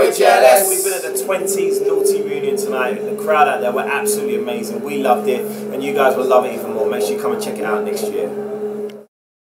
we're JLS. We've been at the 20s Naughty Reunion tonight. The crowd out there were absolutely amazing. We loved it, and you guys will love it even more. Make sure you come and check it out next year.